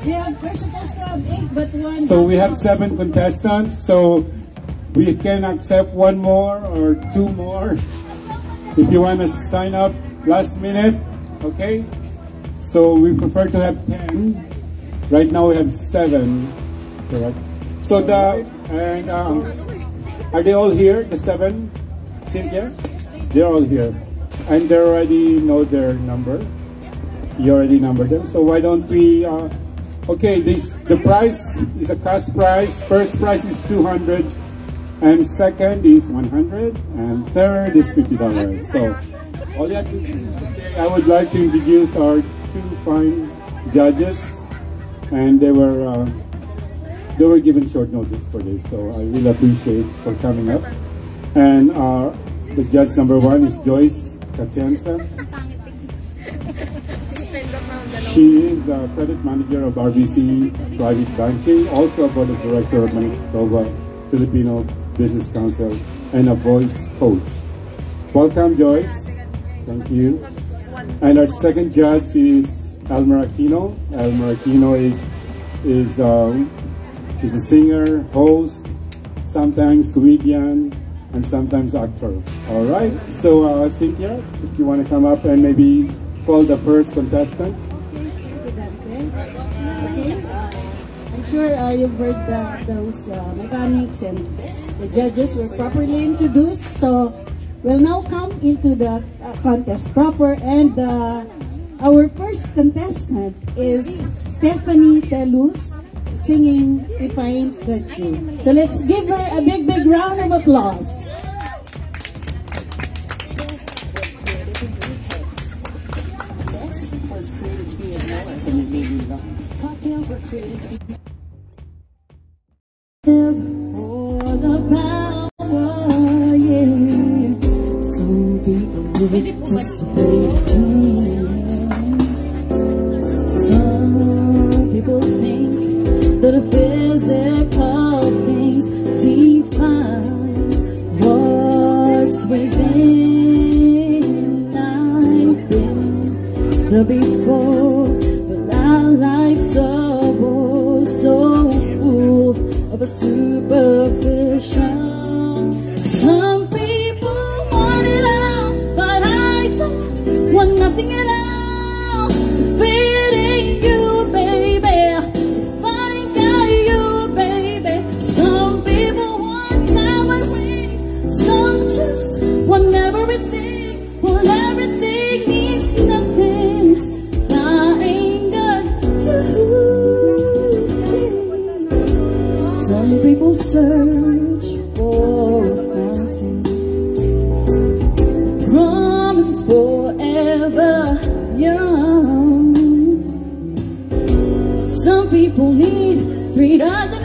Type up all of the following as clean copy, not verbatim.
we're supposed to have 8, but one. So we have 7 contestants. So we can accept 1 more or 2 more. If you want to sign up last minute, okay? So we prefer to have 10. Right now we have 7. Correct. So are they all here? The 7, Cynthia? They're all here, and they already know their number. You already numbered them. So why don't we? Okay, the price is a cash price. First prize is 200, and second is 100, and third is $50. So all you have to do today, I would like to introduce our 2 fine judges, and they were given short notice for this, so I really appreciate for coming up. And the judge number 1 is Joyce Katienza. She is a credit manager of RBC Private Banking, also a board of director of Manitoba Filipino Business Council, and a voice coach. Welcome, Joyce. Thank you. And our second judge is Elmer Aquino. Elmer Aquino is a singer, host, sometimes comedian, and sometimes actor. All right. So Cynthia, if you want to come up and maybe call the first contestant. Okay. I'm sure you've heard those mechanics and the judges were properly introduced. So we'll now come into the contest proper, and our first contestant is Stephanie Telus, singing If I Ain't Got You. So let's give her a big round of applause. Cocktails were created to be for the power, yeah. Some people live it just to play the game. Some people think that a physical things define what's within. I've been there before, but our life's so full of a superficial. Some people want it all, but I don't want nothing at all. If it ain't you, baby, if I ain't got you, baby. Some people want diamond rings, some just want everything. Well, everything means nothing if I ain't got you. Some people search for a fountain, promises forever young. Some people need 3 dozen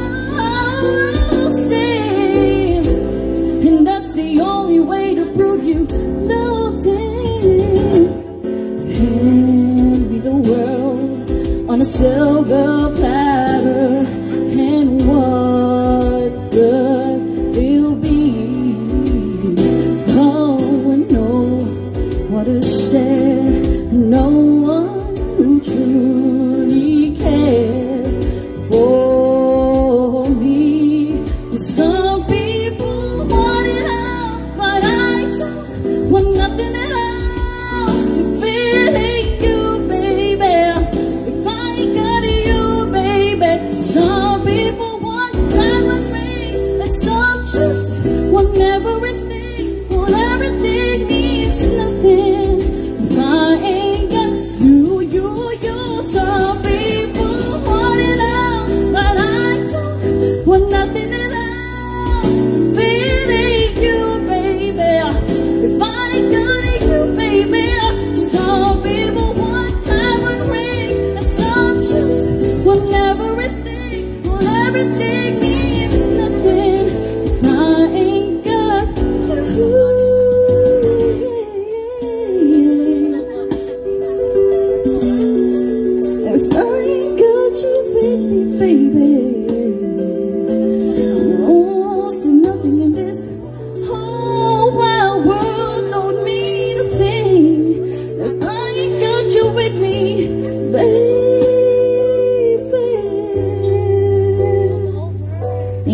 roses, and that's the only way to prove you loved him. Hand me the world on a silver platter, and what good it'll be. Oh, and no, what a share, no one who truly cares for me. Some people want it all, but I don't want nothing at all. If it ain't you, baby, if I ain't got you, baby. Some people want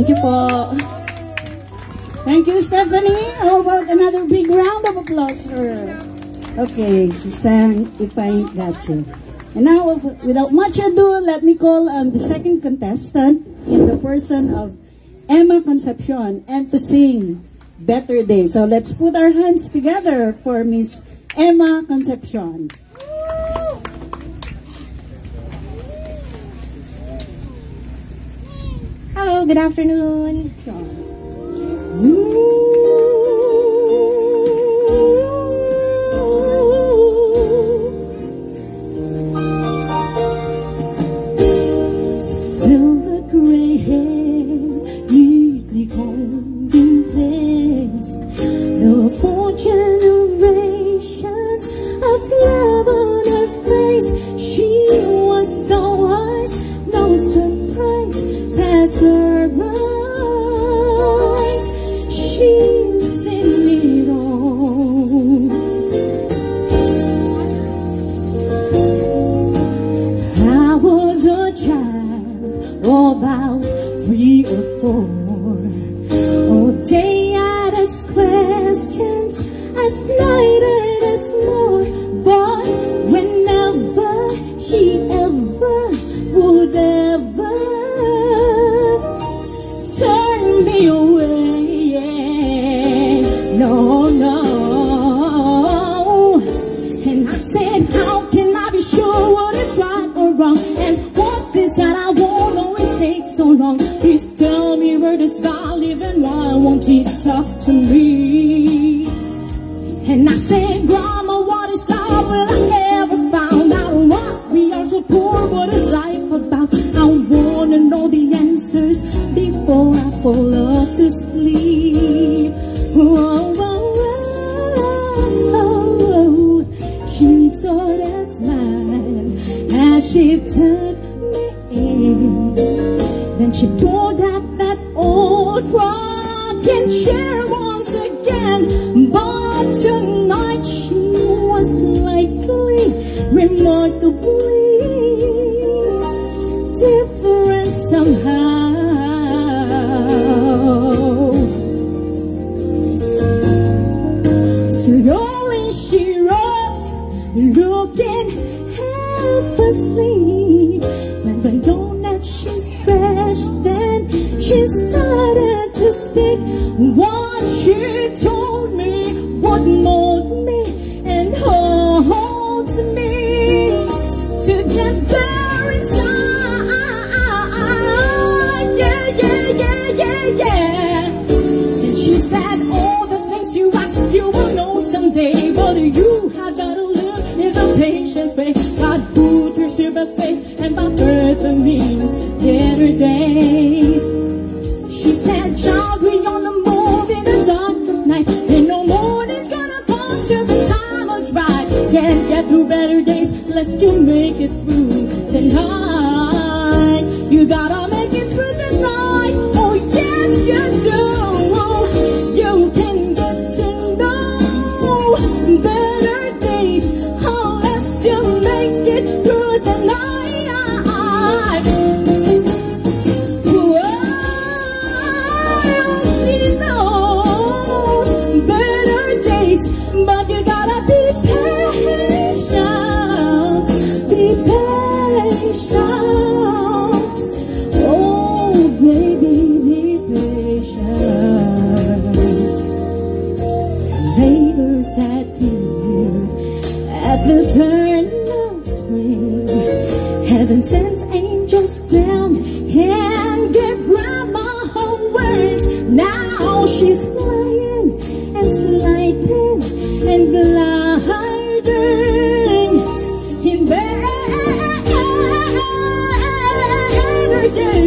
Thank you po. Thank you, Stephanie. How about another big round of applause for her? Okay, she sang If I Ain't Got You. And now, without much ado, let me call on the second contestant in the person of Ymma Concepcion and to sing Better Days. So let's put our hands together for Miss Ymma Concepcion. Hello, good afternoon. Silver gray hair, neatly combed in place. The 4 generations of love on her face. She was so wise, no surprise, that's her eyes. She's seen it all. I was a child, about 3 or 4. All day I'd ask questions, at night I'd ask more. But whenever she ever would ever turn me away, no, no. And I said, how can I be sure what is right or wrong? And what is that I won't always take so long? Please tell me where does God live and why won't he talk to me? And I said, Grandma, what is love? Well, I never found out why we are so poor. What is life about? I wanna know the answers before I fall off to sleep. Oh, oh, oh, oh. She started smiling as she took me in. Then she pulled out that old rocking chair once again. But tonight she was likely, remarkably different somehow. Slowly she rocked, looking half asleep. When I know that she's stretched, then she started to speak. What she told me would mold me and hold me to get there inside. Yeah, yeah, yeah, yeah, yeah. And she said all the things you ask you will know someday, but you have got to live in the patient way. God put your silver faith, and by faith it means better days. She said, child, we on the move in the dark of night, and no morning's gonna come till the time is right. Can't get through better days unless you make it through the night. You gotta make it through the night. Oh yes you do. You can get to know better days unless you make it through the night. She knows better days, but you gotta be patient. Be patient. Oh baby, be patient. Later that year, at the turn of spring, heaven sent angels down and gave Grandma her words. Now she's flying and sliding and gliding in better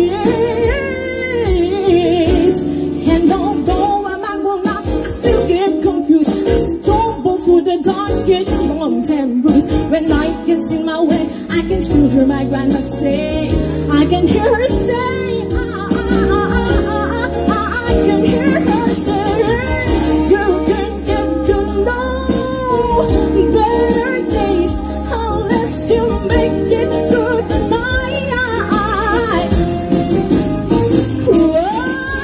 days. And although I'm not, I still get confused. I stumble through the dark, get long and bruised. When life gets in my way, I can still hear my grandma say, I can hear her say, I can hear her say, you can get to know better days unless you make it through the night. Whoa.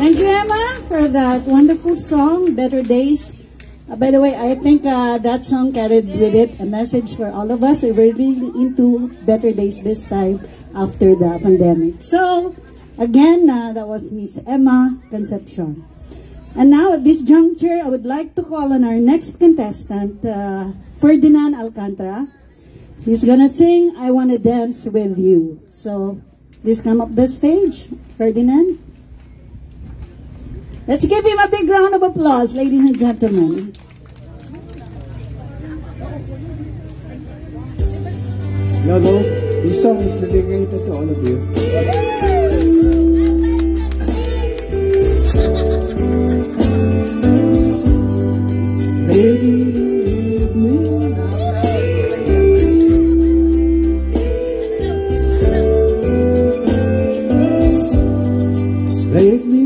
Thank you, Emma, for that wonderful song, Better Days. By the way, I think that song carried with it a message for all of us. We're really into better days this time after the pandemic. So, again, that was Miss Emma Concepcion. And now, at this juncture, I would like to call on our next contestant, Ferdinand Alcantara. He's gonna sing I Wanna Dance With You. So, please come up the stage, Ferdinand. Let's give him a big round of applause, ladies and gentlemen. Hello, this song is dedicated to all of you. It's late in the evening. It's late in the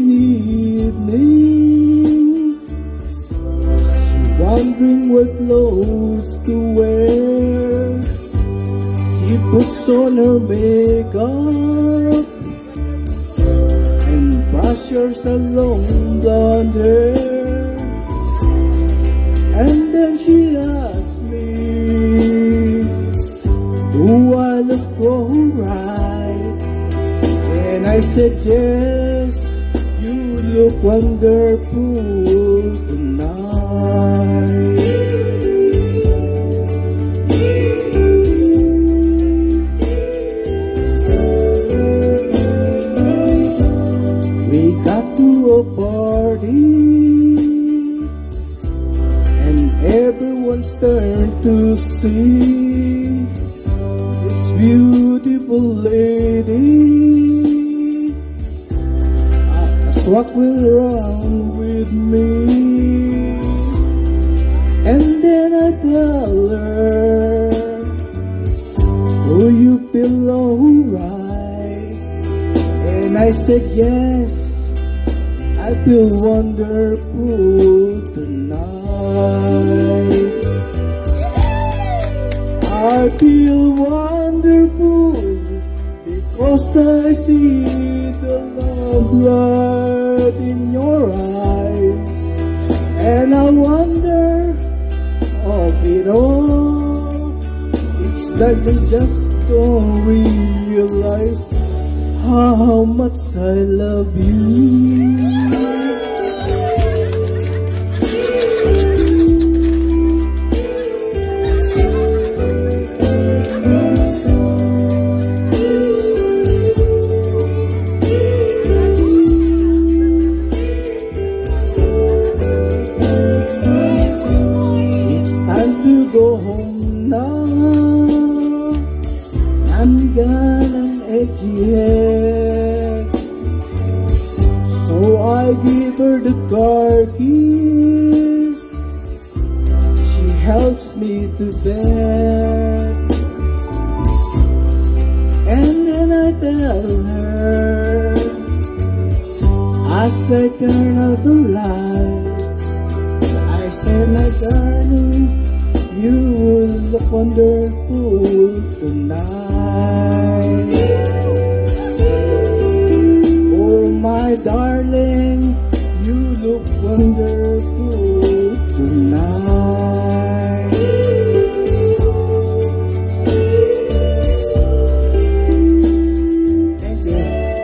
evening. She's wondering what clothes to wear. She puts on her makeup and brushes her long blonde hair, and then she asks me, do I look alright? And I said yes, you look wonderful tonight. Everyone's turned to see this beautiful lady that's walking around with me. And then I tell her, do you feel alright? And I said yes, I feel wonderful tonight. I feel wonderful because I see the love light in your eyes, and I wonder of it all. It's like I just don't realize how much I love you. Go home now, I'm got an achy head, so I give her the car keys. She helps me to bed, and then I tell her, as I turn out the light, I say, my darling, you look wonderful tonight. Oh, my darling, you look wonderful tonight. Thank you.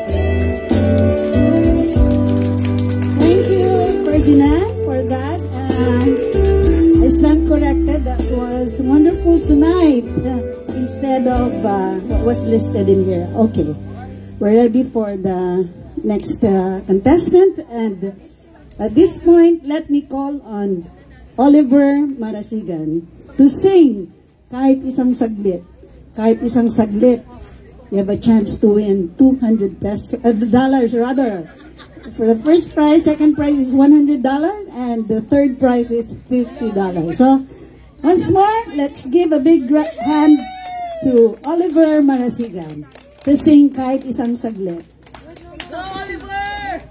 Thank you, Ferdinand, for that. I stand corrected, that was wonderful tonight instead of what was listed in here. Okay, we're ready for the next contestant, and at this point, let me call on Oliver Marasigan to sing Kahit Isang Saglit. Kahit Isang Saglit, you have a chance to win $200 rather. For the first prize, second prize is $100, and the third prize is $50. So, once more, let's give a big hand to Oliver Marasigan to sing Kahit Isang Saglit. Go, Oliver!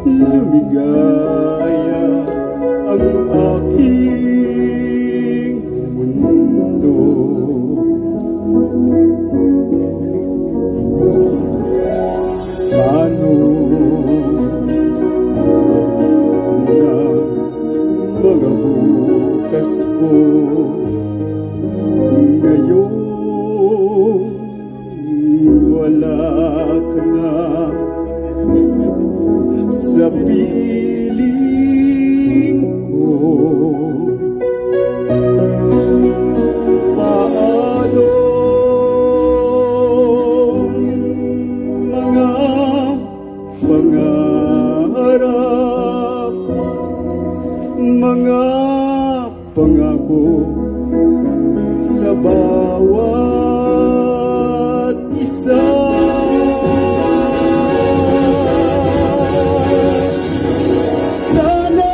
lumigaya ang aking mundo. Paano na mga bukas ko ngayon wala ka na sa piling ko? Paano mga pangarap, mga pangako sa bawat isa? Sana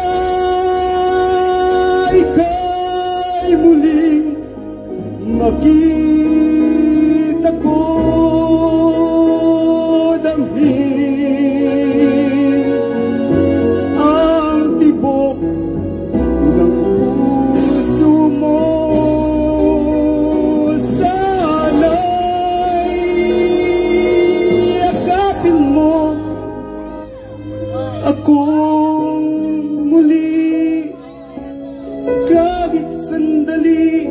ika'y muling makita ko damhin ang tibok ng puso mo. Sana'y yakapin mo akong muli kahit sandali,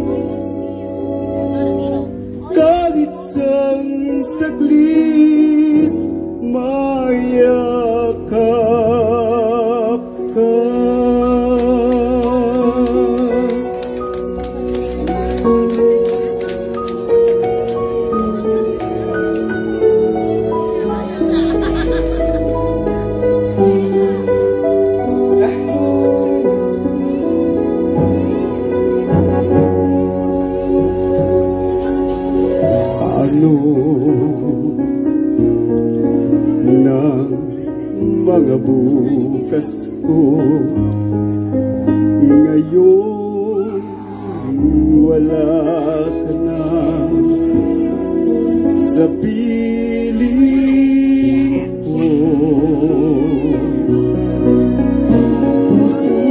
kahit sang saglit mayakap ka. Ano ng mga bukas ko ngayon wala ka na sa piling ko? Puso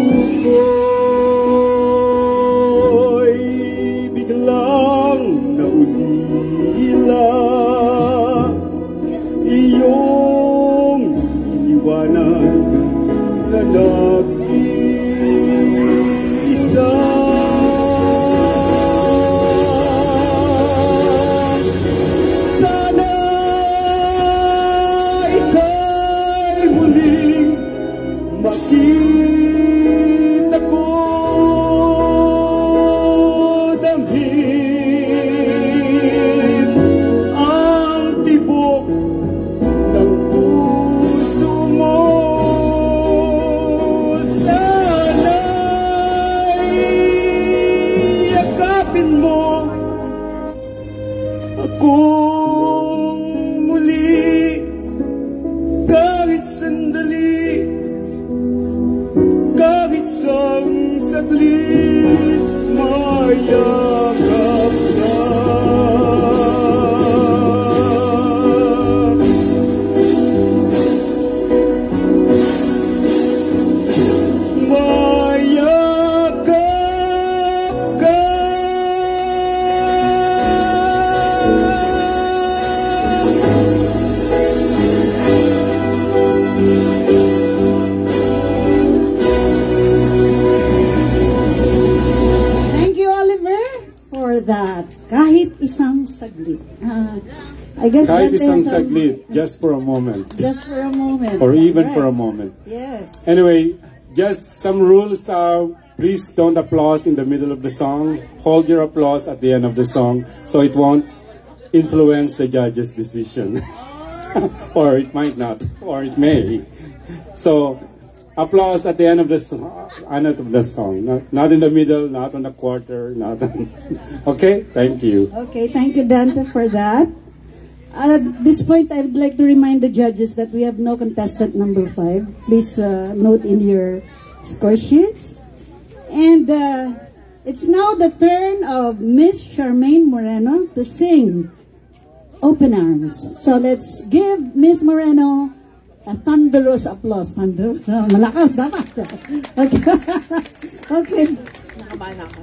ko'y biglang naulila, iyong iwanan na nag-iisa. Sana ika'y muling makita ko damhin ang tibok ng puso mo. Sana'y yakapin mo akong muli kahit sandali, kahit sang saglit mayakap ka. Mayakap ka. Thank you, Oliver, for that. Kahit isang saglit. I guess Kahit that isang is, saglit, just for a moment. just for a moment. Or even Right. for a moment. Yes. Anyway, just some rules. Please don't applause in the middle of the song. Hold your applause at the end of the song so it won't influence the judge's decision. Or it might not, or it may. So, applause at the end of the song. Not in the middle, not on the quarter, not on... Okay, thank you. Okay, thank you, Dante, for that. At this point, I would like to remind the judges that we have no contestant number 5. Please note in your score sheets. And it's now the turn of Miss Charmaine Moreno to sing Open Arms. So let's give Miss Moreno a thunderous applause. Thunder. Malakas dapat. Okay. Okay. Nakabahan ako.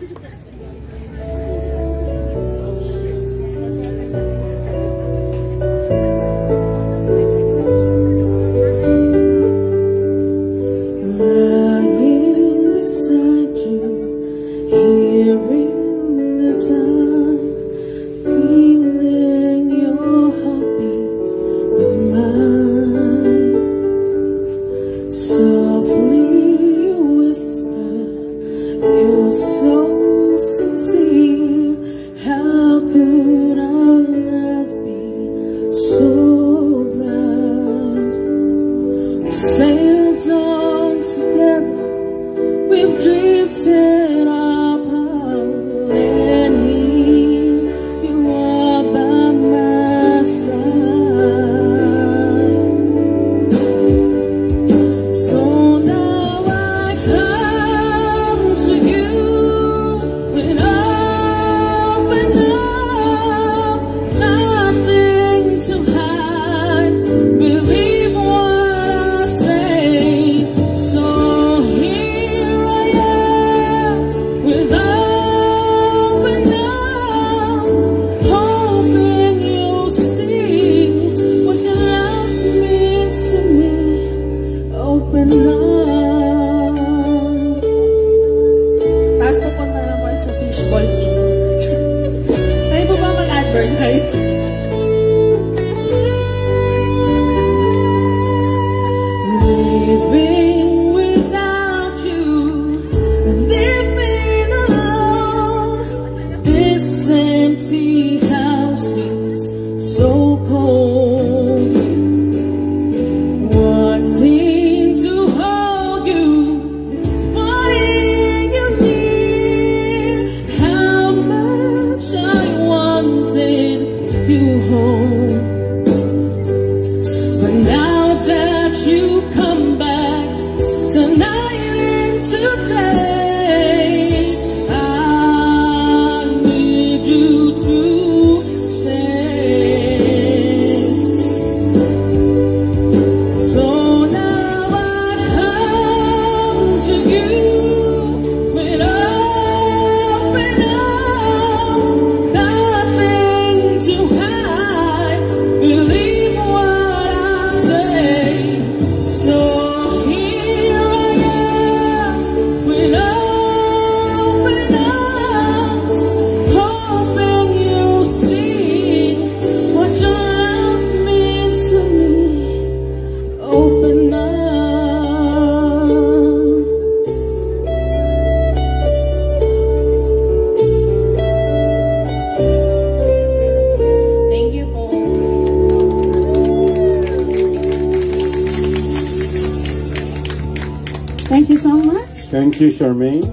Thank you, Charmaine.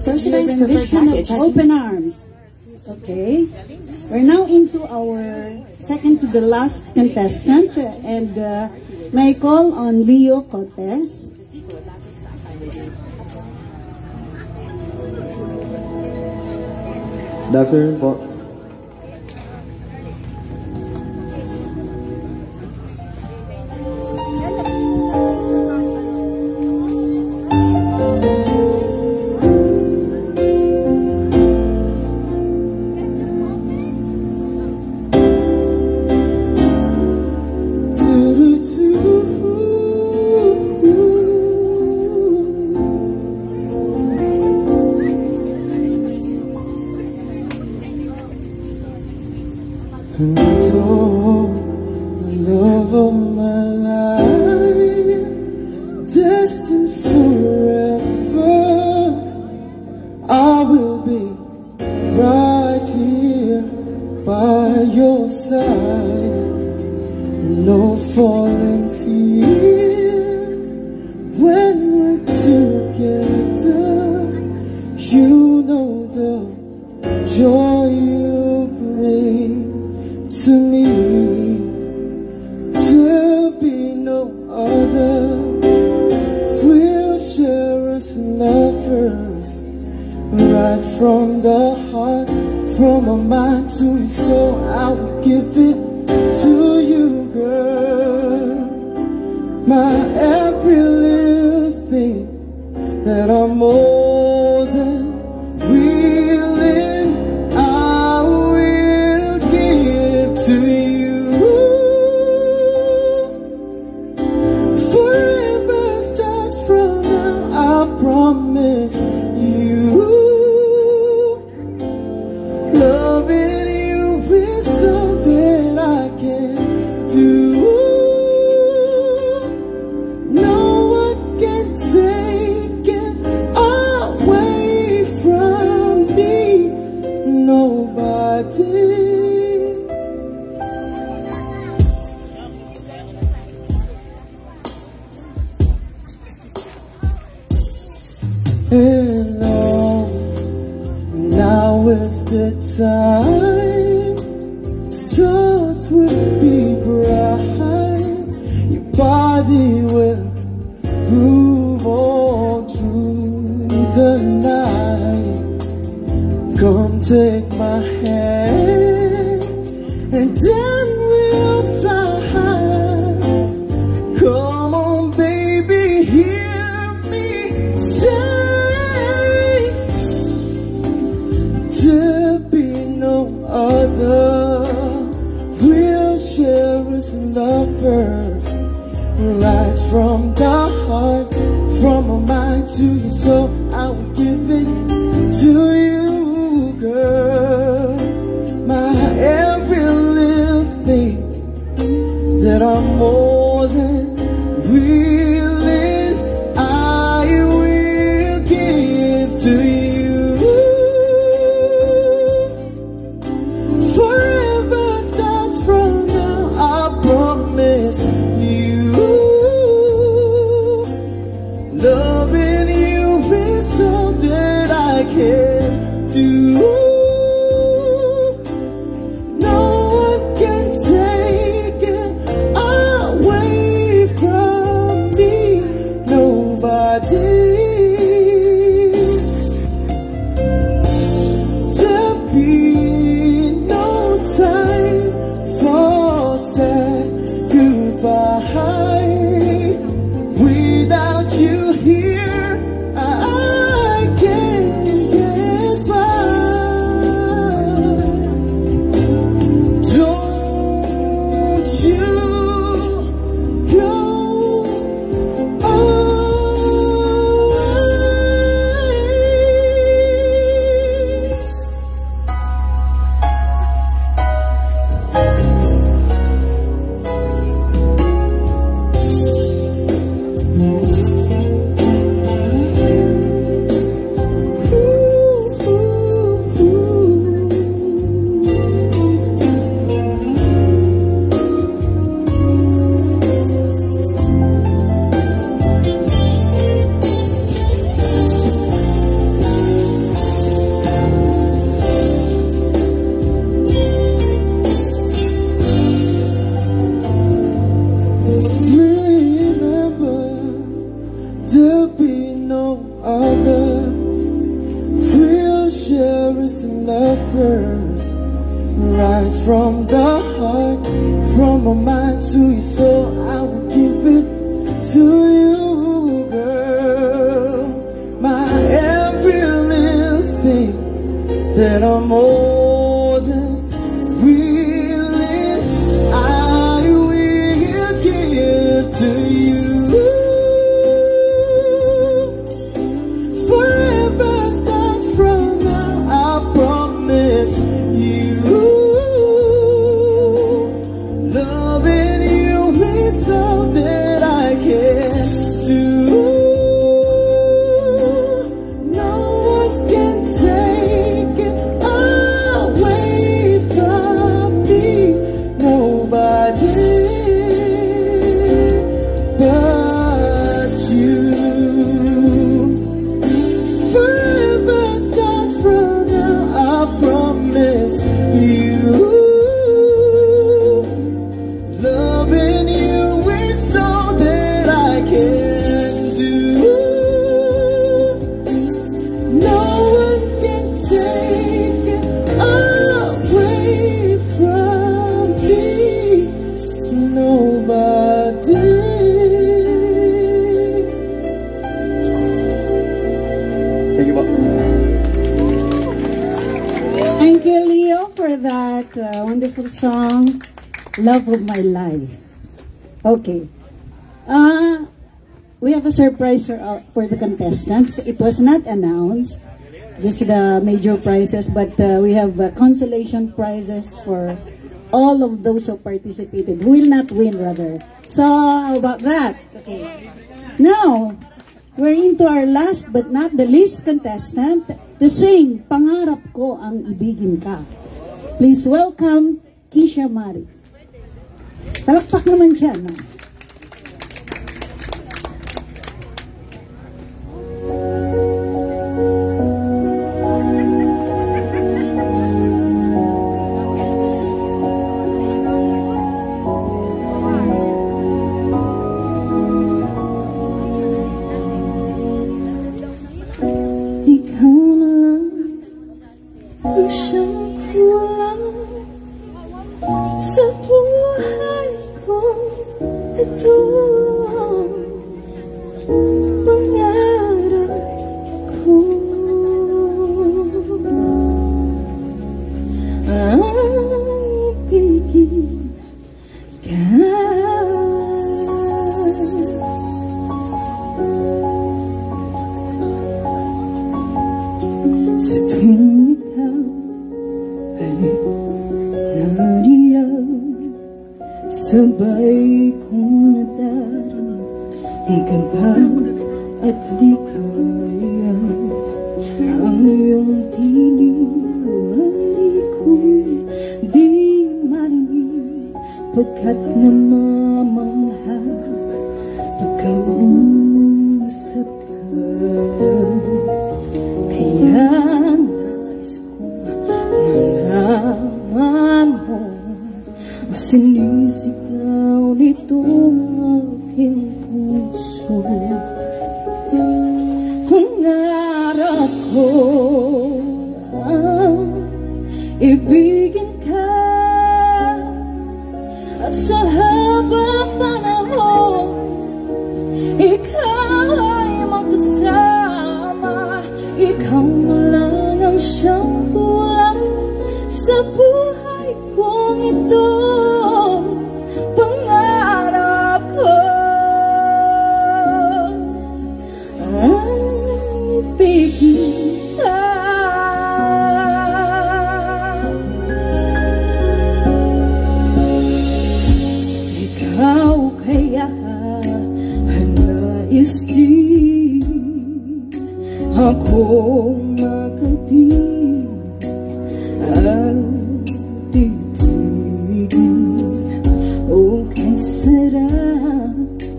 Open arms. Okay. We're now into our second to the last contestant, and may I call on Leo Cortez. Good afternoon po. Love of my life, destined forever, I will be right here by your side. No falling tears when we're together. You know the joy you bring to me. There'll be no other. We'll share as lovers, right from the heart, from my mind to your soul. I will give it to you, girl. My promise you. Loving you is something I can't do. No one can take it away from me. Nobody. And now is the time. Stars will be bright. Your body will groove all through the night. Come take my hand, and then we'll fly high. Come on, baby, hear me say. To be no other, we'll share as lovers, right from the heart, from my mind to your soul. I will give it to you, girl. My every little thing that I'm more than willing, I will give to you. Loving you is something I can't do. No one can take it away from me. Nobody. There'll be no time for sad goodbye. Without you here, I can't get by. Don't you go away. Remember, there'll be no other. We'll share as lovers, right from the heart, from my mind to your soul. I will give it to you, girl. My every little thing that I'm more than willing, I will give to you. Forever starts from now, I promise you. Loving you is all that I can do. No one can take it away from me. Nobody but you. Forever starts from now, I promise you. Loving you is all that I can do. No one can take it away from me. Nobody. Thank you, Bob. Thank you, Leo, for that wonderful song, Love of My Life. Okay. we have a surprise for the contestants. It was not announced, just the major prizes, but we have consolation prizes for all of those who participated, who will not win rather. So, how about that? Okay. Now, we're into our last but not the least contestant to sing Pangarap Ko Ang Ibigin Ka. Please welcome Kisha Mari. Palakpak naman siya, no? Sabay kong nadarama ang kapal at likaya. Ang iyong tiniwari ko'y di marinig, pagkat namamangha pagkausap ka. Kaya nais kong malaman mo ang sinisigaw nitong aking puso. Pangarap ko ang ibigin ka, at sa habang panahon ikaw ay magkasama. Ikaw na lang ang siyang buwan sa buhay kong ito. Pangarap ko ang ibigin ka. Ikaw kaya ang nais din akong makapit at ibigin. O kay sarap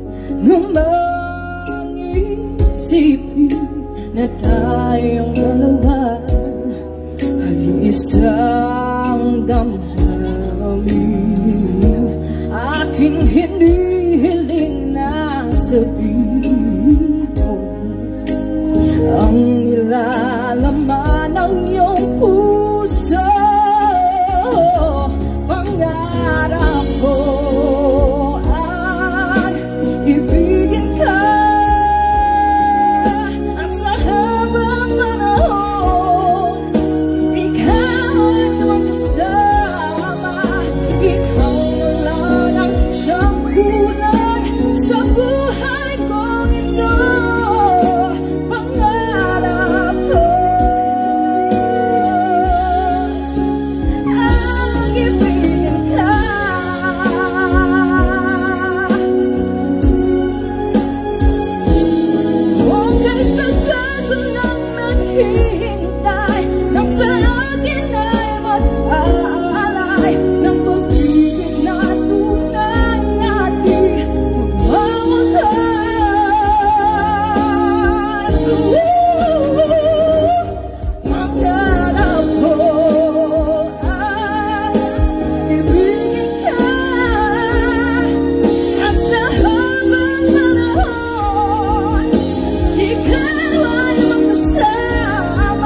namang isipin na tayong dalawa ay isang damdamin. Aking hinihiling na sabihin mo ang nilalaman ng iyong puso. Pangarap ko ang ibigin ka, at sa habang panahon ikaw ay magkasama. Ikaw na lang ang siyang kulang sa buhay kong ito. Pangarap ko ang ibigin ka. Huwag kay tagal ko nang naghihintay, nang sa akin ay mag-aalay ng pag-ibig na tunay na di magwawakas. Pangarap ko ang ibigin ka, at sa habang panahon ikaw ay magkasama.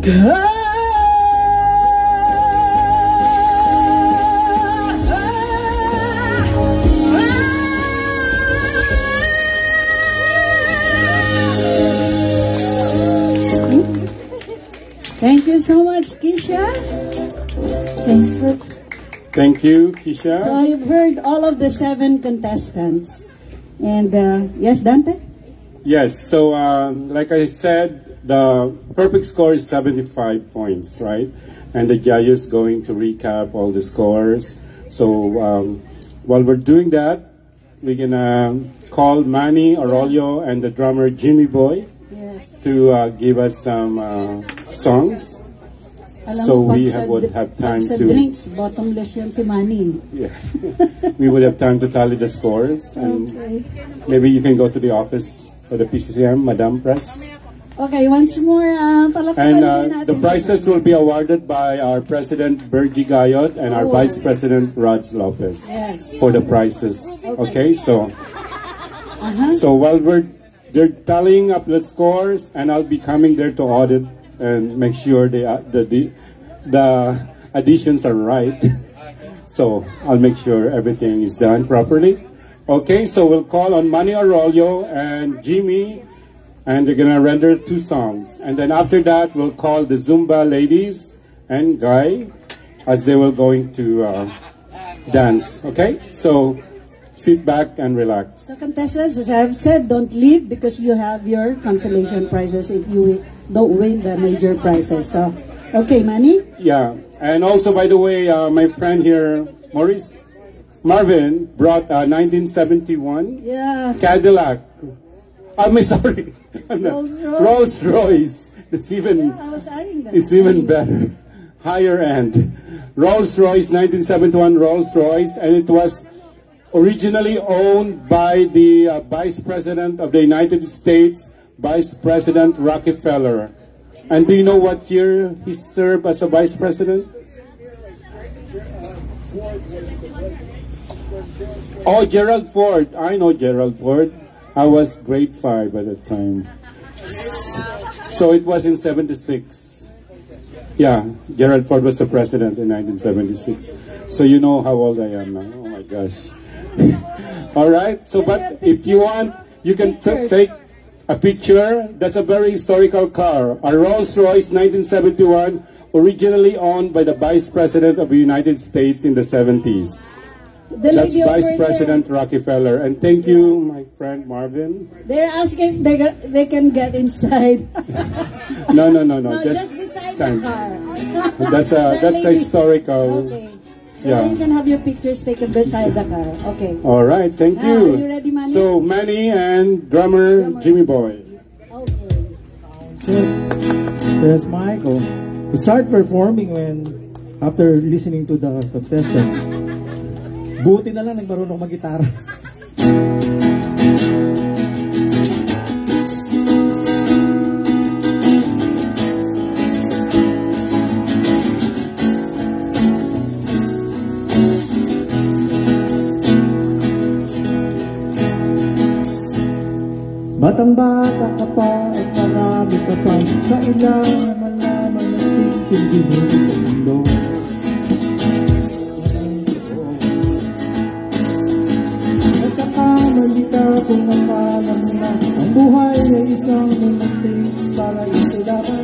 Thank you so much, Keisha. Thanks for... Thank you, Keisha. So you've heard all of the 7 contestants. And yes, Dante? Yes, so like I said, the perfect score is 75 points, right? And the judges going to recap all the scores. So while we're doing that, we're gonna call Manny Arroyo and the drummer Jimmy Boy to give us some songs. So we would have time to... drinks, bottomless yan si Manny. Yeah. We would have time to tally the scores. And maybe you can go to the office for the PCCM, Madam Press. Okay, once more, and the prizes will be awarded by our President Bergie Gayot and our Vice President Raj Lopez for the prizes. Okay, so so while they're tallying up the scores, and I'll be coming there to audit and make sure the additions are right. So I'll make sure everything is done properly. Okay, so we'll call on Manny Arroyo and Jimmy, and they're gonna render 2 songs. And then after that, we'll call the Zumba ladies and Guy as they will going to dance. Okay, so sit back and relax. So contestants, as I've said, don't leave because you have your consolation prizes if you don't win the major prizes. So, okay, Manny? Yeah, and also, by the way, my friend here, Marvin, brought a 1971 Cadillac. I'm sorry. Rolls Royce. That's even, it's even better. Higher end. Rolls Royce, 1971 Rolls Royce, and it was originally owned by the Vice President of the United States, Vice President Rockefeller. And do you know what year he served as a Vice President? Oh, Gerald Ford. I know Gerald Ford. I was grade 5 at the time. So it was in 76. Yeah, Gerald Ford was the president in 1976. So you know how old I am now. Oh my gosh. All right, so but if you want, you can take a picture. That's a very historical car, a Rolls Royce 1971, originally owned by the Vice President of the United States in the 70s. That's Vice President Rockefeller. And thank you, my friend Marvin. They're asking if they can get inside. No, just beside the car. That's a historical. Okay. Yeah. So you can have your pictures taken beside the car. Okay. All right, thank you. Are you ready, Manny? So Manny and drummer Jimmy Boy. Okay. There's Michael. We start performing after listening to the contestants. Buti na lang nagmarunong mag-gitara. Batang-bata ka pa at marami ka pa kailangan malaman at intindihin sa mundo. Nagkakamali ka kung akala mo na ang buhay ay isang munting para isilaban.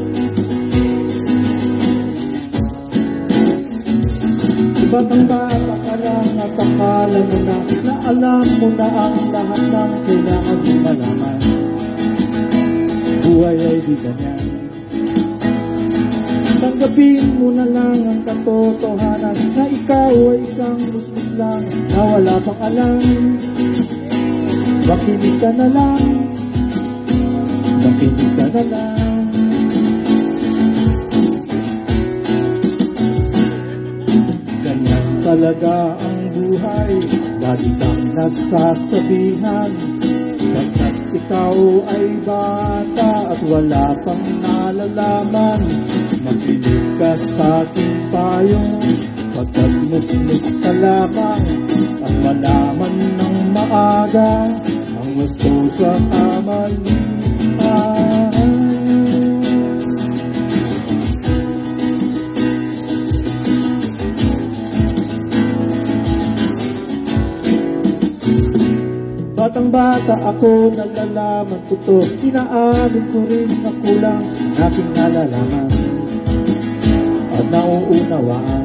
Batang-bata ka lang at akala mo na alam mo na ang lahat ng kailangan mo malaman. Buhay ay di ganyan. Tanggapin mo na lang ang katotohanan na ikaw ay isang lusmus lang na wala pang alam. Makinig ka na lang, makinig ka na lang. Ganyan talaga ang buhay, lagi kang nasasabihan. Pagkat ikaw ay bata at wala pang nalalaman, makinig ka sa aking payo. Pagkat musmus ka lamang at malaman ng maaga ang gusto sa kamalian. Batang-bata ako, nalalaman ko to. Inaamin ko rin na kulang aking nalalaman at nauunawaan.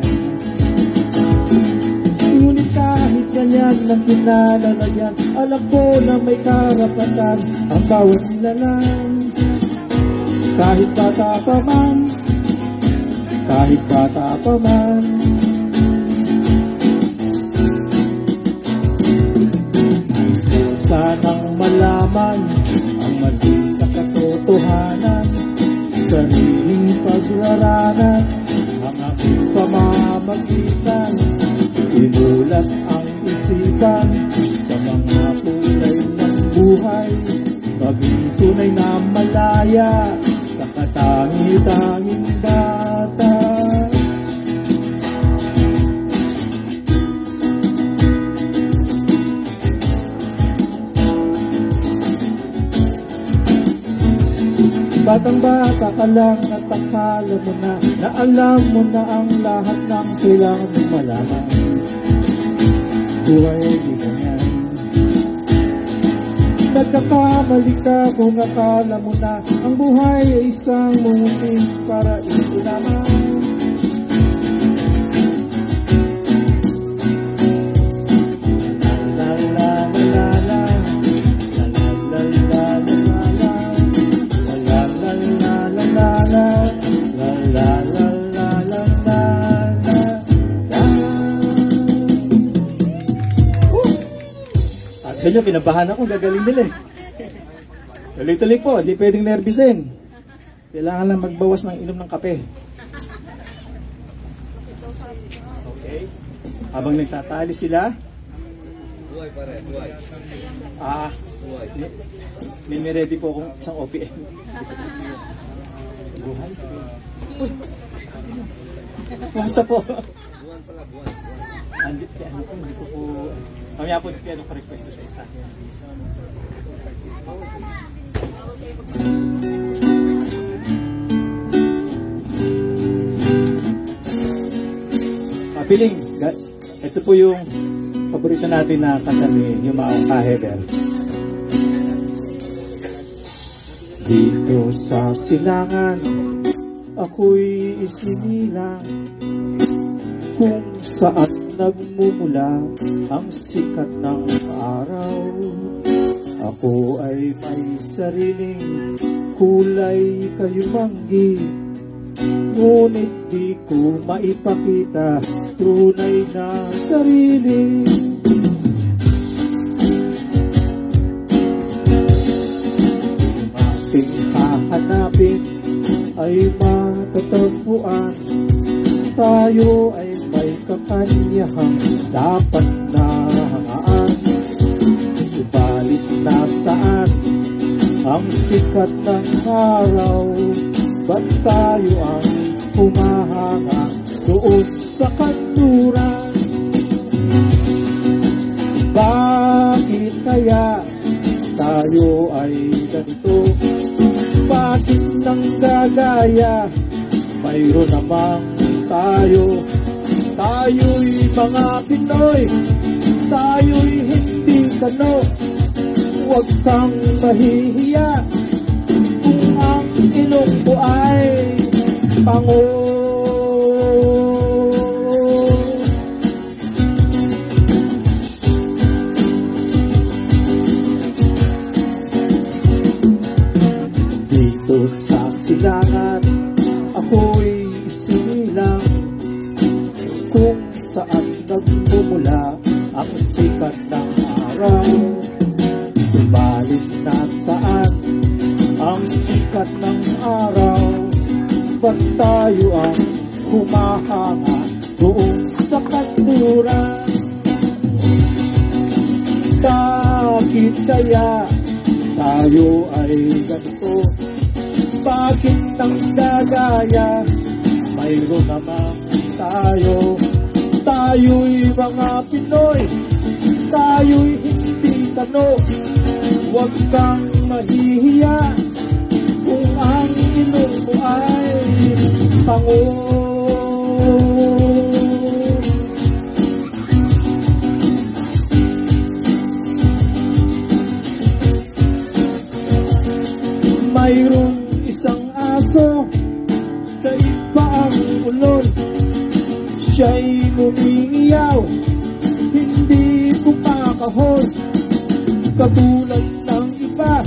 Ngunit kahit ganyan ng kinalalagyan, alam ko na may karapatan ang bawat nilalang. Kahit bata pa man, kahit bata pa man. Nais ko sanang malaman ang mali sa katotohanan, sariling pagraranas, ang aking pamamagitan. Inulat ang isipan sa mga kulay ng buhay, maging tunay na malaya sa katangi-tanging bata. Batang-bata ka lang at akala mo na alam mo na ang lahat ng kailangan mong malaman. Buhay ay di ganyan. Nagkakamali ka kung akala mo na ang buhay ay isang munting para ito lamang. Sa inyo, pinabahan ako, gagaling nila eh. Tuloy-tuloy po, di pwedeng nervisin. Kailangan lang magbawas ng inom ng kape. Okay. Habang nagtatali sila. Buhay pare, buhay. May ready po akong isang OPM. Buhay. Uy! Kumusta po? Buwan pala, buwan. Hindi po. Mamaya po kaya nung request sa isa. Piling, ito po yung paborito natin na kanta ni Ymma Kaheber. Dito sa silangan, ako'y isinilang kung saan nagmumula ang sikat ng araw. Ako ay may sariling kulay kayumanggi, ngunit di ko maipakita tunay na sarili. Kung ating hahanapin ay matatagpuan, tayo ay may kakanyahang dapat na hangaan. Subalit nasaan ang sikat ng araw? Ba't tayo ang humahanga doon sa kanluran? Bakit kaya tayo ay ganito? Bakit nang gagaya? Mayroon namang tayo'y mga Pinoy, tayo'y hindi kano. Huwag kang mahihiya kung ang ilong mo ay pango. Dito sa silangan, ako'y isinilang kung saan nagmumula ang sikat ng araw. Subalit nasaan ang sikat ng araw? Ba't tayo ang humahanga doon sa kanluran? Bakit kaya tayo ay ganito? Bakit ang gagaya? Mayroon namang tayo'y mga Pinoy, tayo'y hindi kano. Huwag kang mahihiya kung ang ilong mo ay pango. siya'y umiiyaw, hindi pumakahol, katulad ng iba,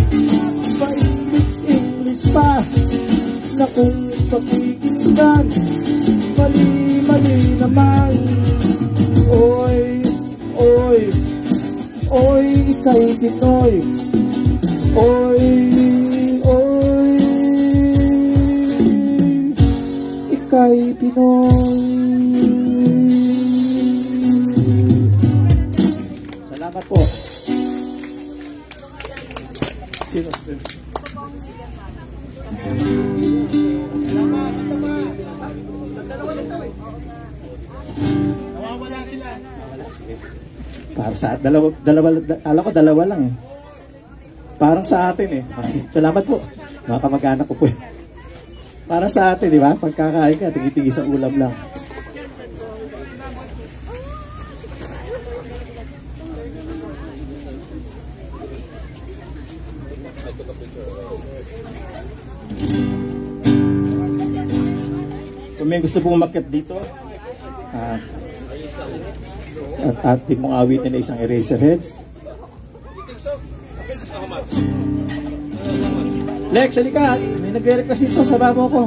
pa-English pa, na kung pakikinggan, mali naman. Oy, oy, oy, ika'y Pinoy. Oy, oy, ika'y Pinoy. Salamat po. Sino? Nawawala sila. Para sa dalawa lang eh. Parang sa atin eh. Salamat po. Mga kamag-anak ko po eh. Para sa atin, di ba? Pagkakain ka, tingin-tingin sa ulam lang. Kung may gusto pong umakyat dito, at ating mong awitin na isang Eraserheads. Lex, halika. May nagre-request dito sa babo ko.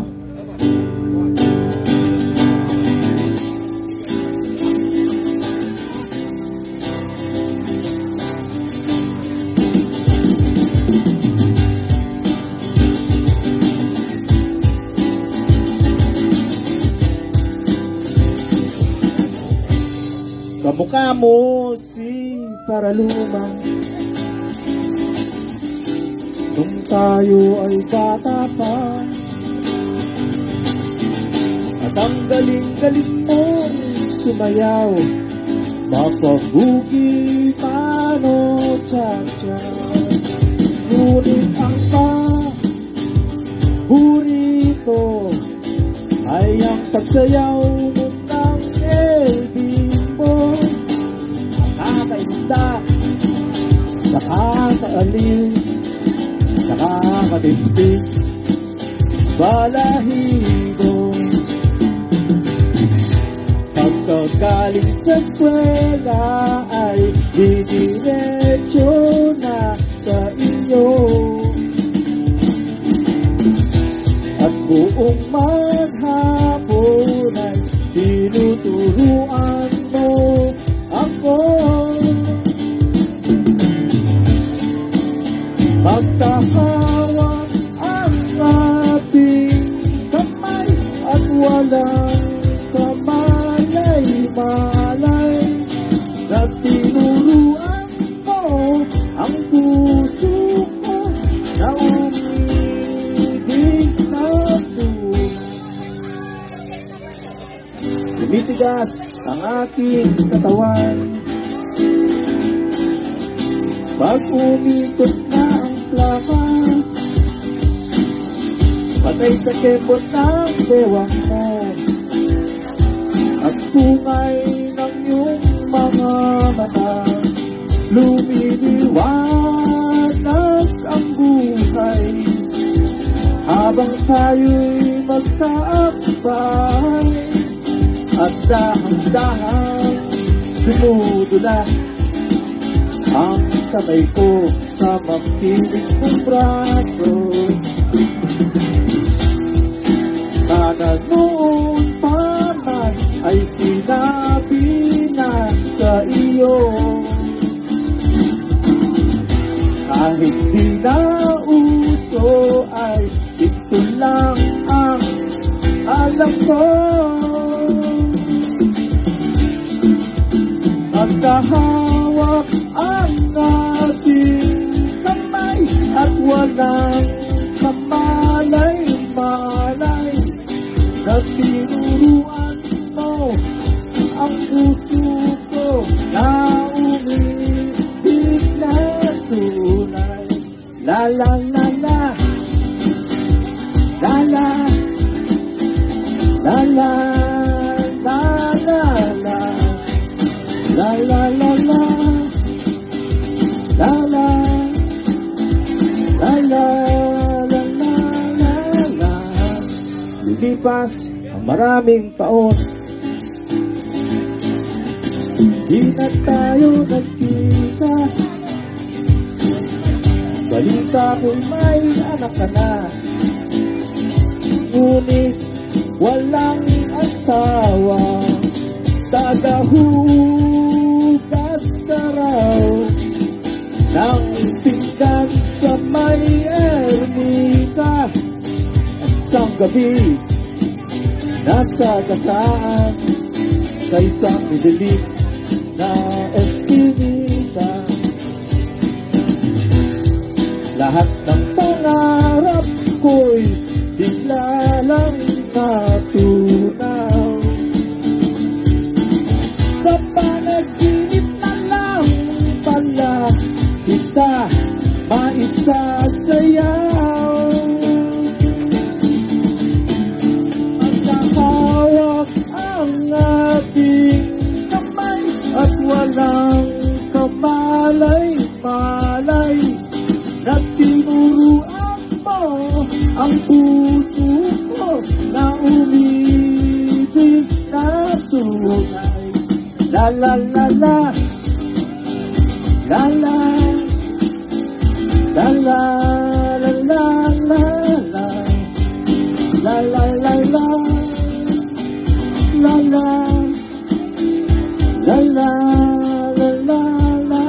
Kamukha mo si Paralumang nung tayo ay bata pa, at ang galing-galing mong sumayaw, mapabugi paano cha-cha. Ngunit ang paborito ay ang pagsayaw mo ng elbing mo. Nakakainda, nakakaalin, nakakatimpik, balahibo. Pagkagaling sa eskwela ay didiretso na sa inyo, at buong maghapon ay tinuturuan mo ako. Magkahawak ang ating kamay at walang kamalay-malay, na tinuruan mo ang puso ko na umibig na tunay. Lumitigas ang aking katawan pag umikot na ang plaka, patay sa kembot ng bewang mo, at bungay ng iyong mga mata. Lumiliwanag ang buhay habang tayo'y magkaakbay, at dahang-dahang dumudulas ang kamay ko sa makinis mong braso. Sana noon pa man ay sinabi na sa iyo, kahit di na uso ay ito lang ang alam ko. Magkahawak ang ating kamay at walang kamalay-malay, na tinuruan mo ang puso ko na umibig na tunay. La la la la, la la, la la, la la la, la la la la, la la, la la, la la, la la. Lilipas ang maraming taon di na tayo nagkita. Balita ko'y may anak ka na, ngunit walang asawa. Dadahugas ka raw ng pinggan sa may ermita. At isang gabi, nasa kasaan sa isang dilim na eskinita. Lahat ng pangarap ko'y bigla lang natunaw. Sa panaginip na lang pala kita maisasayaw. Magkahawak ang ating kamay at walang kamalay-malay, na tinuruan mo ang puso ko na umibig na tunay. La la la la, la la, la la la la la la, la la la la, la la, la la la la la.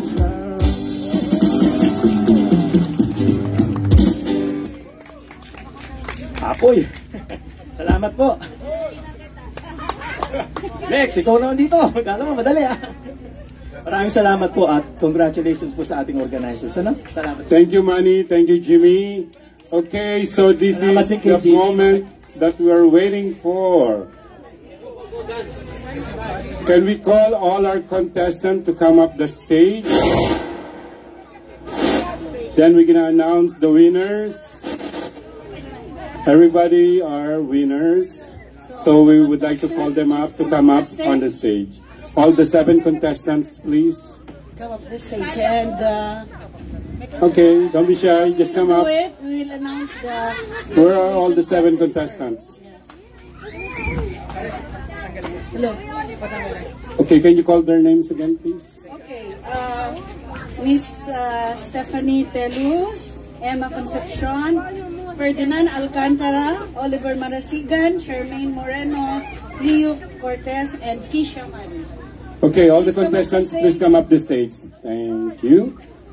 Apoy, salamat po. Lex, ikaw naman dito. Kala mo, madali ah. Maraming salamat po at congratulations po sa ating organizers. Ano? Salamat. Thank you, Manny. Thank you, Jimmy. Okay, so this is the moment that we are waiting for. Can we call all our contestants to come up the stage? Then we're gonna announce the winners. Everybody are winners. So we would like to call them up to come up on the stage. All the 7 contestants, please. Come up the stage and okay, don't be shy. Just come up. we will announce the. Where are all the 7 contestants? Hello. Okay, can you call their names again, please? Okay. Miss Stephanie Telus, Ymma Concepcion, Ferdinand Alcantara, Oliver Marasigan, Charmaine Moreno, Leo Cortez, and Keisha Marie. Okay, all the contestants, please come up the stage. Thank you.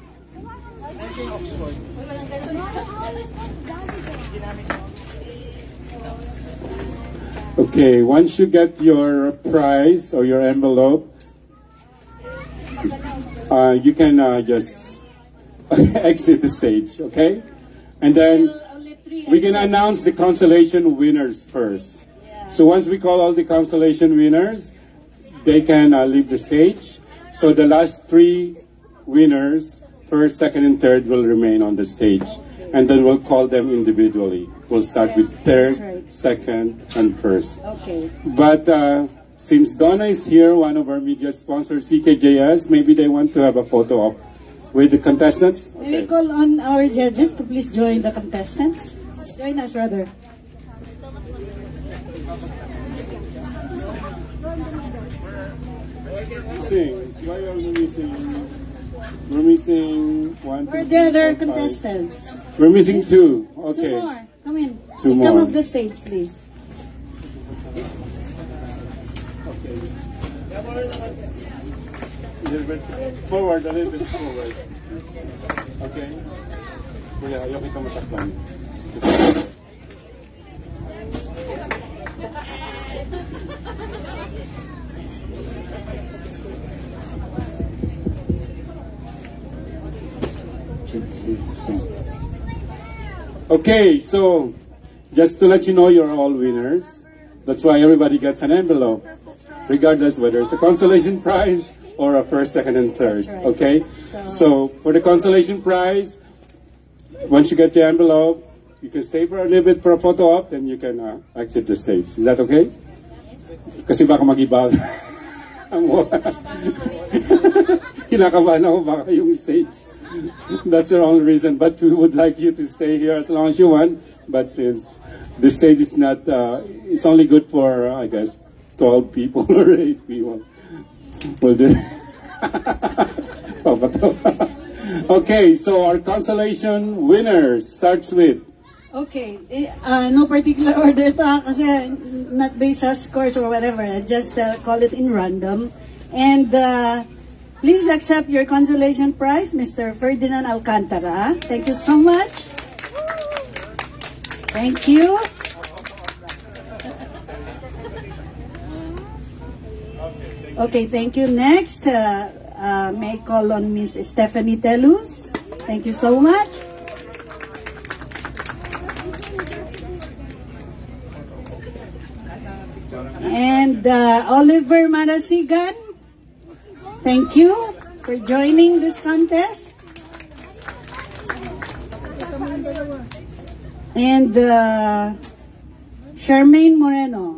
Okay, once you get your prize or your envelope, you can just exit the stage, okay? And then we're gonna announce the consolation winners first. So once we call all the consolation winners, they can leave the stage. So the last 3 winners, first, second, and third, will remain on the stage. And then we'll call them individually. We'll start with third, second, and first. Okay. But since Donna is here, one of our media sponsors, CKJS, maybe they want to have a photo op with the contestants. May we call on our judges to please join the contestants? Join us, rather. Why are we missing? We're missing 1, 2, Where 3, the other 4, 5. contestants? We're missing 2. Okay. 2 more. Come in. 2 more. Come up the stage, please. Okay. A little bit forward, a little bit forward. Okay. Kuya, ayaw kita masaktan. Okay, so just to let you know, you're all winners. That's why everybody gets an envelope, regardless whether it's a consolation prize or a first, second, and third. Right. Okay, so for the consolation prize, once you get the envelope, you can stay for a little bit for a photo op, then you can exit the stage. Is that okay? Kasi baka mag-iba. Kinakabahan ako baka yung stage. That's the only reason. But we would like you to stay here as long as you want. But since the stage is not, it's only good for, I guess, 12 people or 8 people. We'll do. Okay, so our consolation winner starts with. Okay, no particular order to kasi not based on scores or whatever. Just call it in random. And please accept your consolation prize, Mr. Ferdinand Alcantara. Thank you so much. Thank you. Okay, thank you. Next, may I call on Miss Stephanie Telus. Thank you so much. And Oliver Marasigan, thank you for joining this contest. And Charmaine Moreno.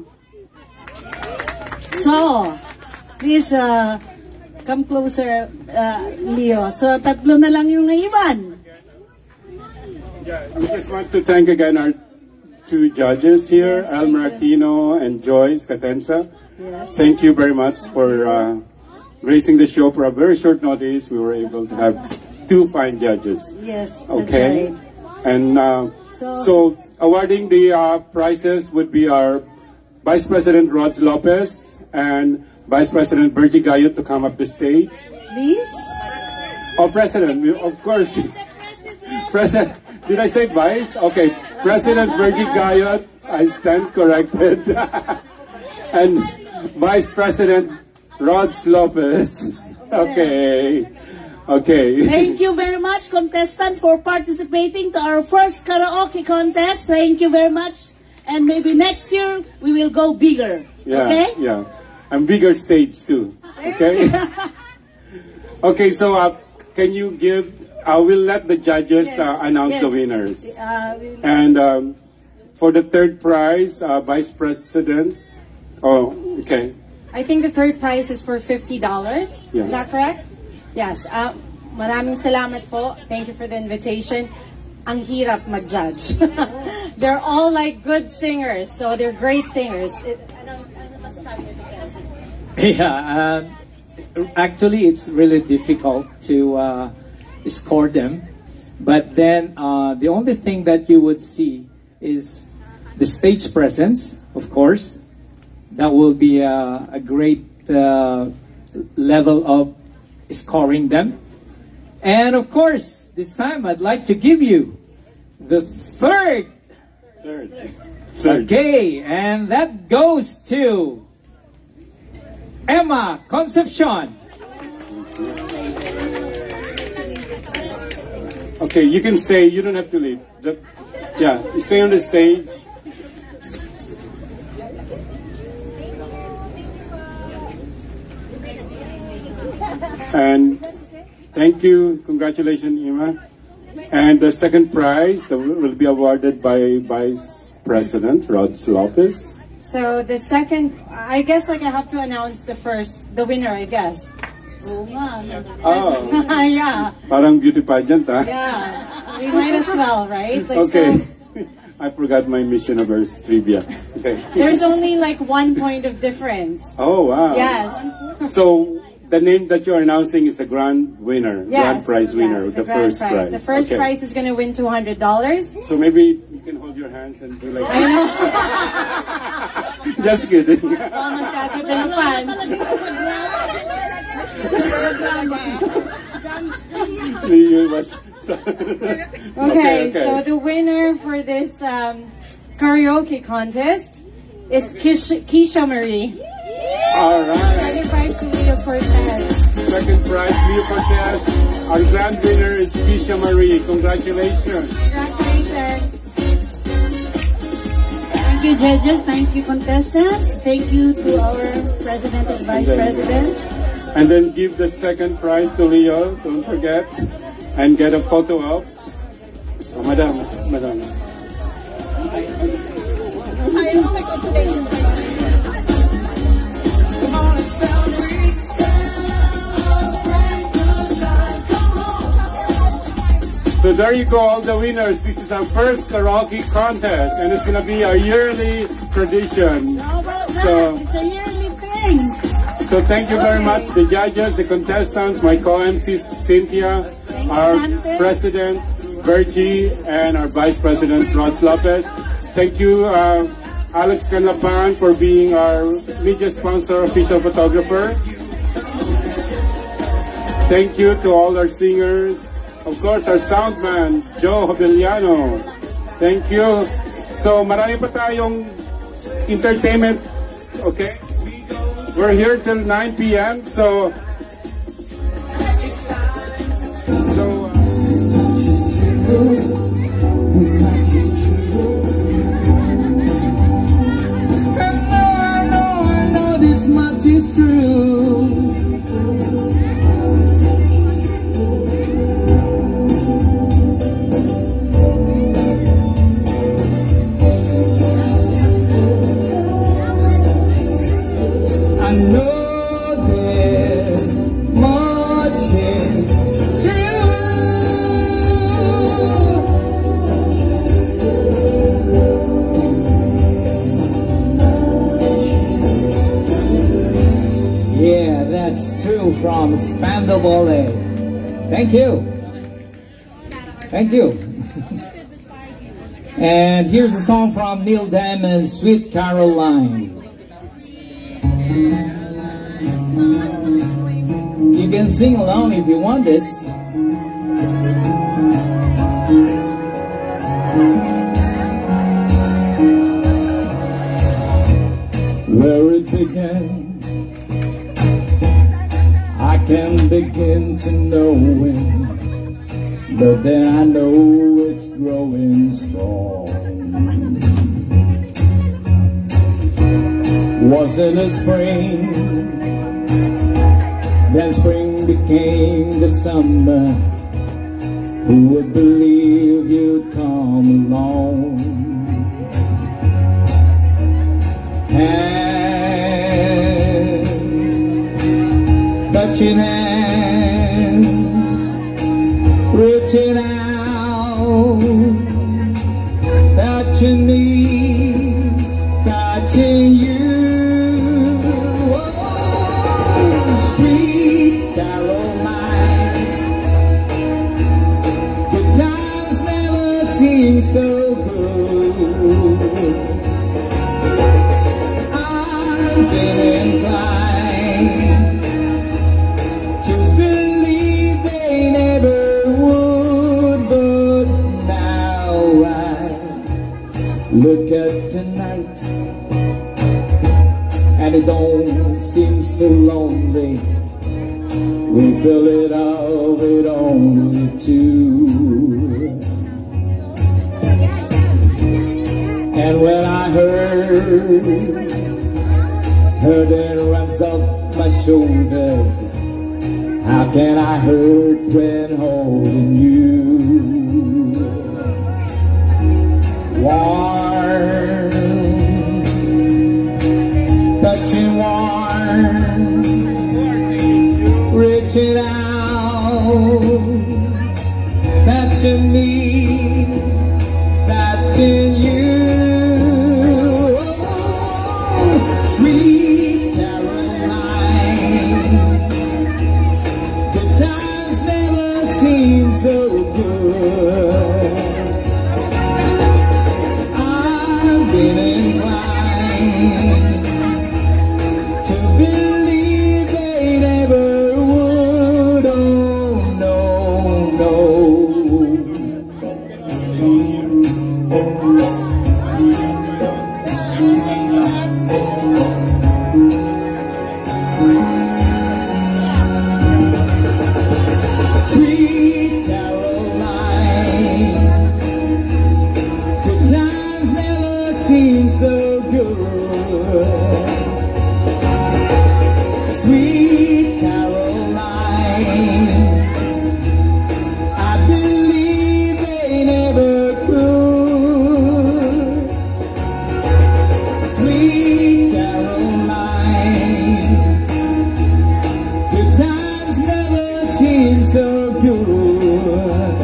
So, please come closer, Leo. So, tatlo na lang yung naiwan. Yeah, we just want to thank again our two judges here, Yes, Elmer Aquino and Joyce Catenza. Yes. Thank you very much for gracing the show for a very short notice. We were able to have two fine judges. Yes, that's Okay. right. And so awarding the prizes would be our Vice President Rod Lopez and Vice President Bergie Gayot to come up the stage. Please. Oh, President, of course. President, did I say Vice? Okay, President Bergie Gayot, I stand corrected. And Vice President Rod Lopez. Okay. Okay. Thank you very much, contestant, for participating to our first karaoke contest. Thank you very much. And maybe next year, we will go bigger. Yeah, okay? yeah. And bigger stage too. Okay? Okay, so can you give, we'll let the judges Yes, announce the yes. winners. And for the third prize, Vice President, oh, okay. I think the third prize is for $50. Yeah. Is that correct? Yes. Maraming salamat po. Thank you for the invitation. Ang hirap mag-judge. They're all like good singers, so they're great singers. Ano masasabi niyo? Yeah, actually it's really difficult to score them. But then the only thing that you would see is the stage presence, of course. That will be a great level of scoring them. And of course, this time I'd like to give you the third. Okay, and that goes to Ymma Concepcion. Okay, you can stay. You don't have to leave. Yeah, stay on the stage. And thank you. Congratulations, Ymma. And the second prize that will be awarded by Vice President Rod Lopez. So the second, I guess like I have to announce the winner, I guess. Oh, Yeah. parang beauty pageant, huh? Yeah. We might as well, right? Like, Okay. So, I forgot my Miss Universe trivia. Okay. there's only like 1 point of difference. Oh, wow. Yes. So the name that you're announcing is the grand winner, grand prize winner, yes, the grand first prize. The first Okay. prize is going to win $200. So maybe you can hold your hands and do like I know. Just kidding. You must- Okay, so the winner for this karaoke contest is Keisha Marie. All right. Second prize to Leo Cortez. Second prize, Leo Cortez. Our grand winner is Keisha Marie. Congratulations. Congratulations. Thank you, judges. Thank you, contestants. Thank you to our President and Vice President. And then give the second prize to Leo. Don't forget. And get a photo op. Oh, Madam. So there you go, all the winners. This is our first karaoke contest, and it's gonna be a yearly tradition. How about So- that? It's a yearly thing. So thank you very much, the judges, the contestants, my co-MCs, Cynthia, our president, Virgie, and our vice president, Rods Lopez. Thank you, Alex Canlapan, for being our media sponsor, official photographer. Thank you to all our singers. Of course, our sound man, Joe Habiliano. Thank you. So, marami pa tayong entertainment, okay? We're here till 9 p.m. So I know this much is true. I know there's much is true. Yeah, that's true from Spandabole. Thank you. Thank you. And here's a song from Neil Diamond, Sweet Caroline. You can sing along if you want this. Where it began, I can begin to know it, but then I know it's growing strong. Was in the spring, then spring became the summer. Who would believe you'd come along? Hand, touching hand, reaching out, touching me, touching you. Sweet Caroline, the times never seem so good. I've been inclined to believe they never would, but now I look at tonight and it don't seem so lonely. We fill it up with only two. And when I heard it runs up my shoulders, how can I hurt when holding you? Warm, touching warm, reaching out, touching me, touching you. Sweet Caroline, the times never seem so good. I've been inclined to believe they never would. Oh no, no. Sweet Caroline, the times never seem so good. Sweet Caroline, I believe they never could. Sweet Caroline, the times never seem so good.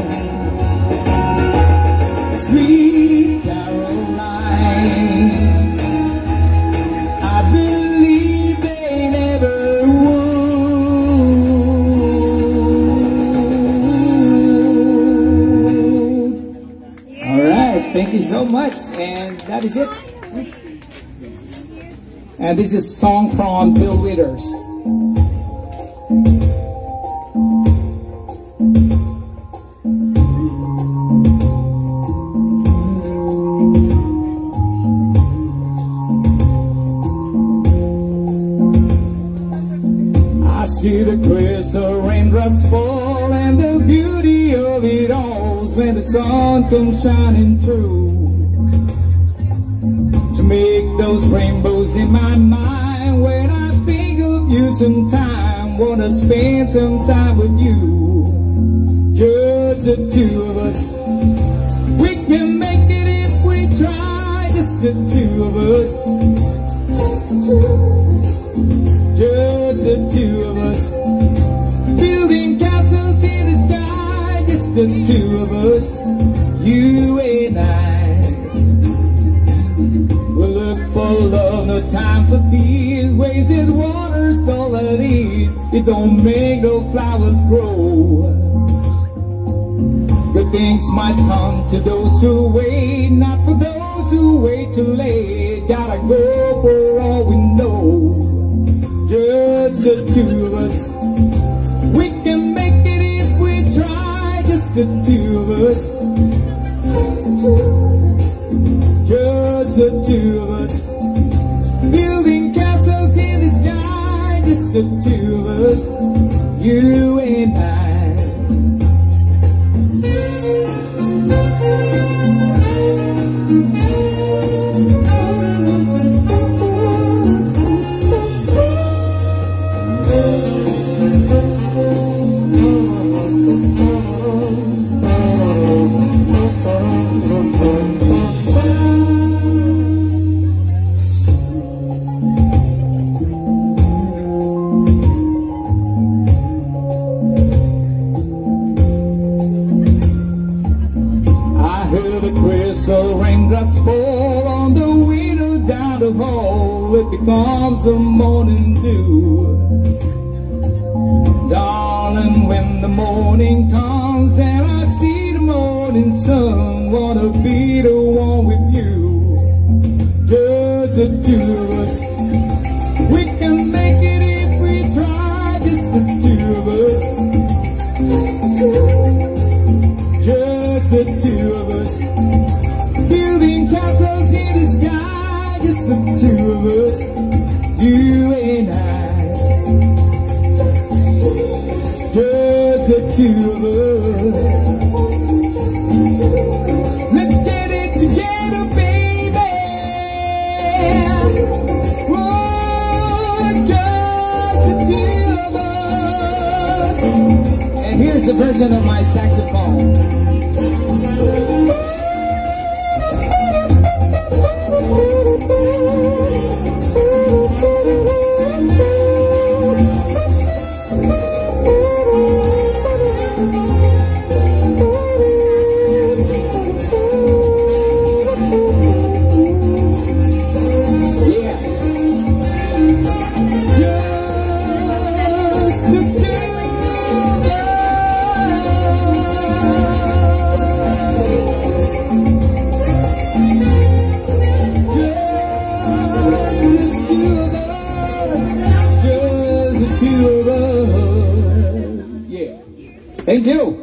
Sweet Caroline, That is it. And this is a song from Bill Withers. I see the crystal raindrops fall, and the beauty of it all is when the sun comes shining through to make those rainbows in my mind. When I think of you sometime, wanna spend some time with you, just the two of us. We can make it if we try, just the two of us. Just the two of us, building castles in the sky. Just the two of us, you and I. We'll look for love, no time for fears. Wasted water's all it is. It don't make no flowers grow. Good things might come to those who wait, not for those who wait too late. Gotta go for all we know. Just the two of us. We can make it if we try. Just the two of us. Just the two of us. Building castles in the sky. Just the two of us. You and I. Raindrops fall on the window down the hall. It becomes the morning dew. Darling, when the morning comes and I see the morning sun, wanna be the one with you. Just the two of us. We can make it if we try. Just the two of us. Just the two of us. Building castles in the sky, just the two of us, you and I. Just the two of us. Let's get it together, baby. Oh, just the two of us. And here's the version of my saxophone. Thank you.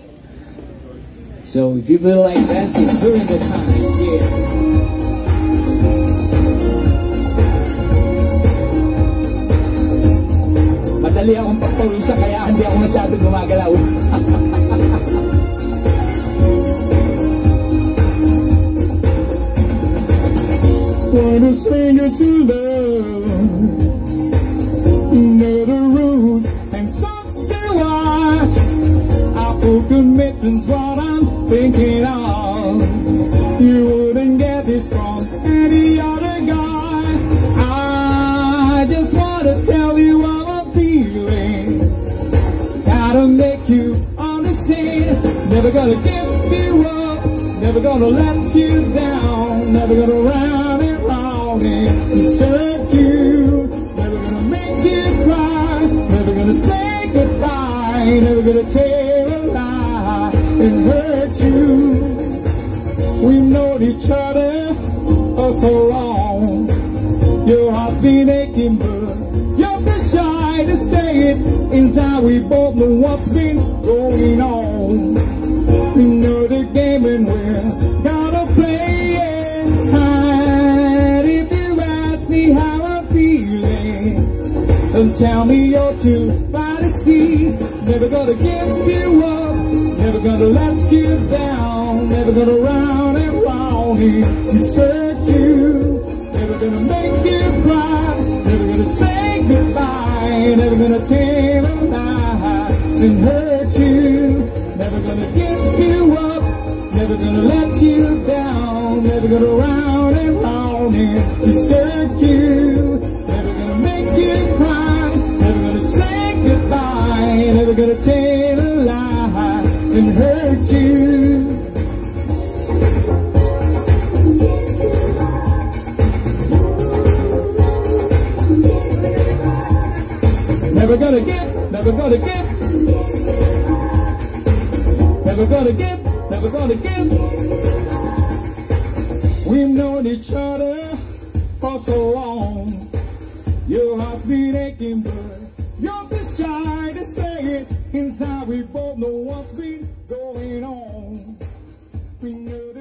So if you feel like dancing during the time, yeah. Madali akong pagpawisa kaya hindi ako masyado gumagalaw. Wanna swing us to love, know the rules and something to watch. Full commitment's what I'm thinking of. You wouldn't get this from any other guy. I just wanna tell you how I'm feeling. Gotta make you understand. Never gonna give you up. Never gonna let you down. Never gonna round and round and desert you. Never gonna make you cry. Never gonna say goodbye. Never gonna take and hurt you. We've known each other Your heart's been aching, but you're too shy to say it. Inside we both know what's been going on. We know the game and we're gonna play it. And if you ask me how I'm feeling, then tell me you're too far to see. Never gonna give you up, never gonna let you down, never gonna round and round here desert you. Never gonna make you cry, never gonna say goodbye, never gonna tell a lie and hurt you. Never gonna give you up, never gonna let you down, never gonna round and round and desert you. Never gonna make you cry, never gonna say goodbye, never gonna tell a lie and hurt you. Never gonna give, never gonna give, never gonna give, never gonna give. We've known each other for so long. Your heart's been aching, but you're too shy to say it. Inside we both know what's been going on. We know